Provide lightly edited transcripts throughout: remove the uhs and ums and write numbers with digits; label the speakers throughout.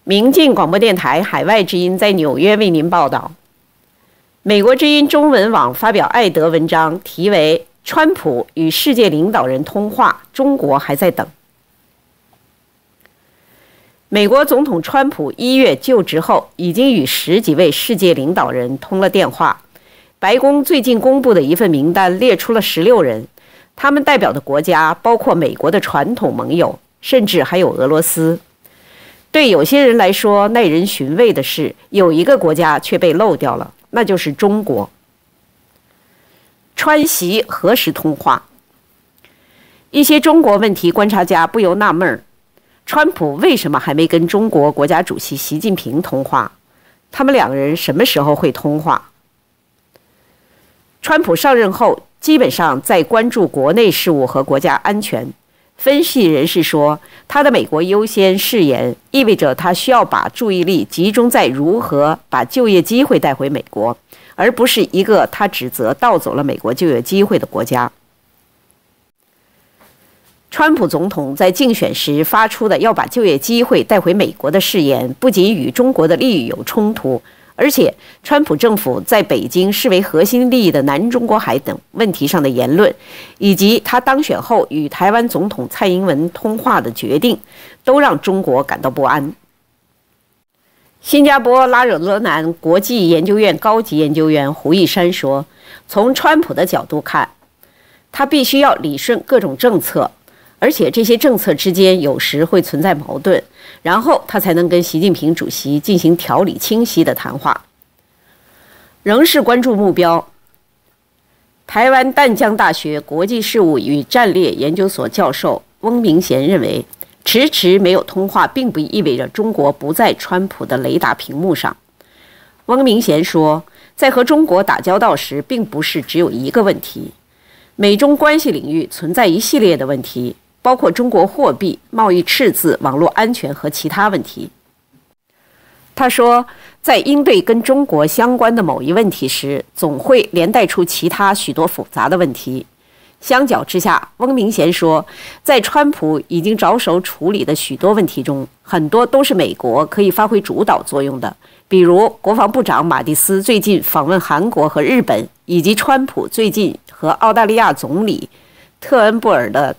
Speaker 1: 明镜广播电台海外之音在纽约为您报道。美国之音中文网发表爱德文章，题为《川普与世界领导人通话，中国还在等》。美国总统川普1月就职后，已经与10几位世界领导人通了电话。白宫最近公布的一份名单列出了16人，他们代表的国家包括美国的传统盟友，甚至还有俄罗斯。对有些人来说，耐人寻味的是，有一个国家却被漏掉了，那就是中国。川习何时通话？一些中国问题观察家不由纳闷儿，川普为什么还没跟中国国家主席习近平通话？他们两个人什么时候会通话？川普上任后，基本上在关注国内事务和国家安全。分析人士说，他的美国优先誓言意味着他需要把注意力集中在如何把就业机会带回美国，而不是一个他指责盗走了美国就业机会的国家。川普总统在竞选时发出的要把就业机会带回美国的誓言，不仅与中国的利益有冲突，而且川普政府在北京视为核心利益的南中国海等问题上的言论，以及他当选后与台湾总统蔡英文通话的决定，都让中国感到不安。新加坡拉惹勒南国际研究院高级研究员胡一山说，从川普的角度看，他必须要理顺各种政策，而且这些政策之间有时会存在矛盾，然后他才能跟习近平主席进行条理清晰的谈话。仍是关注目标，台湾淡江大学国际事务与战略研究所教授翁明贤认为，迟迟没有通话并不意味着中国不在川普的雷达屏幕上。翁明贤说，在和中国打交道时，并不是只有一个问题，美中关系领域存在一系列的问题，包括中国货币、贸易赤字、网络安全和其他问题。他说，在应对跟中国相关的某一问题时，总会连带出其他许多复杂的问题。相较之下，翁明贤说，在川普已经着手处理的许多问题中，很多都是美国可以发挥主导作用的，比如国防部长马蒂斯最近访问韩国和日本，以及川普最近和澳大利亚总理特恩布尔的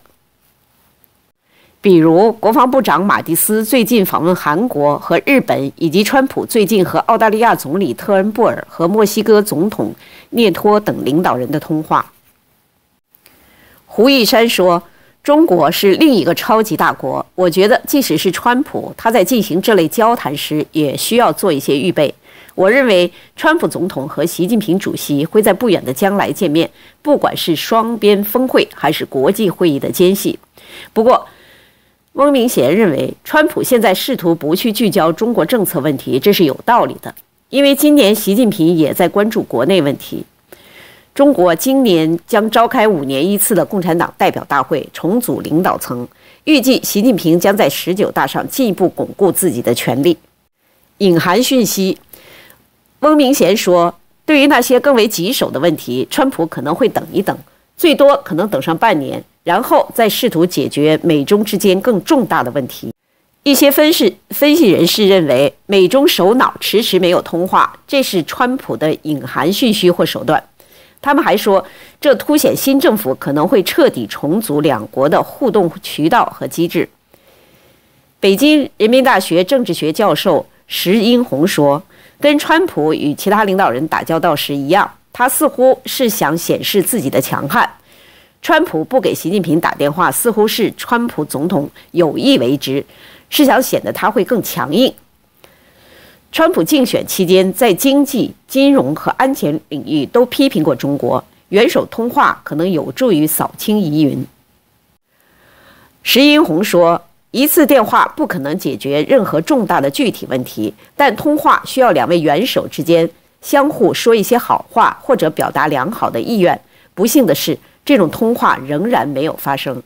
Speaker 1: 国防部长马蒂斯最近访问韩国和日本，以及川普最近和澳大利亚总理特恩布尔和墨西哥总统涅托等领导人的通话。胡一山说，中国是另一个超级大国，我觉得即使是川普，他在进行这类交谈时也需要做一些预备。我认为川普总统和习近平主席会在不远的将来见面，不管是双边峰会还是国际会议的间隙。不过翁明贤认为，川普现在试图不去聚焦中国政策问题，这是有道理的，因为今年习近平也在关注国内问题。中国今年将召开5年1次的共产党代表大会，重组领导层，预计习近平将在19大上进一步巩固自己的权力。隐含讯息，翁明贤说，对于那些更为棘手的问题，川普可能会等一等，最多可能等上半年，然后再试图解决美中之间更重大的问题。一些分析人士认为，美中首脑迟迟没有通话，这是川普的隐含讯息或手段。他们还说，这凸显新政府可能会彻底重组两国的互动渠道和机制。北京人民大学政治学教授石英红说，跟川普与其他领导人打交道时一样，他似乎是想显示自己的强悍。川普不给习近平打电话，似乎是川普总统有意为之，是想显得他会更强硬。川普竞选期间，在经济、金融和安全领域都批评过中国，元首通话可能有助于扫清疑云。石英红说，一次电话不可能解决任何重大的具体问题，但通话需要两位元首之间相互说一些好话，或者表达良好的意愿。不幸的是，这种通话仍然没有发生。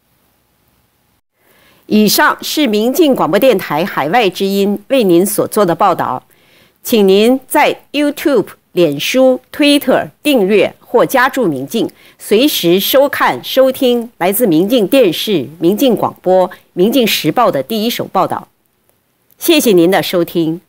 Speaker 1: 以上是明镜广播电台海外之音为您所做的报道，请您在 YouTube、脸书、Twitter 订阅或加注明镜，随时收看、收听来自明镜电视、明镜广播、明镜时报的第一手报道。 谢谢您的收听。